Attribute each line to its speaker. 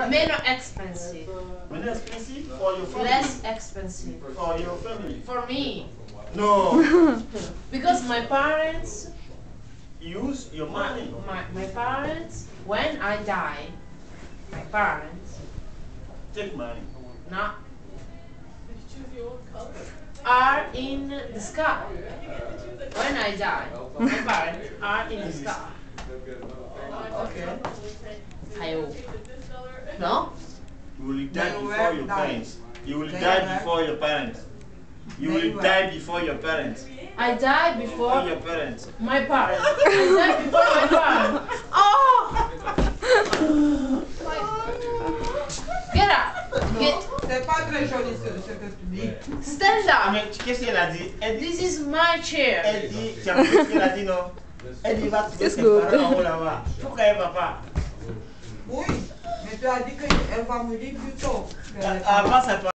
Speaker 1: Menos expensive.
Speaker 2: Menos expensive for your family.
Speaker 1: Less expensive.
Speaker 2: For your family.
Speaker 1: For me.
Speaker 2: No.
Speaker 1: Because my parents
Speaker 2: Use your money.
Speaker 1: My parents, when I die, my parents
Speaker 2: Take money.
Speaker 1: not are in the sky. When I die, my parents are in the sky.
Speaker 2: Okay.
Speaker 1: I hope. No?
Speaker 2: You will die before your parents. You will die before your parents. You will die before your parents.
Speaker 1: I die before
Speaker 2: your parents.
Speaker 1: my parents. I die before my parents. Oh! Get up.
Speaker 3: C'est pas très joli ce que tu dis.
Speaker 1: Stand up.
Speaker 2: Mais qu'est-ce qu'elle a dit? Elle dit,
Speaker 1: This is my chair.
Speaker 2: elle dit, tu as compris ce qu'elle a dit, non? Elle dit, va trouver ses parents en haut là-bas. Pourquoi elle va pas?
Speaker 3: Oui, mais tu as dit qu'elle va mourir plus tôt.
Speaker 2: Avant, ça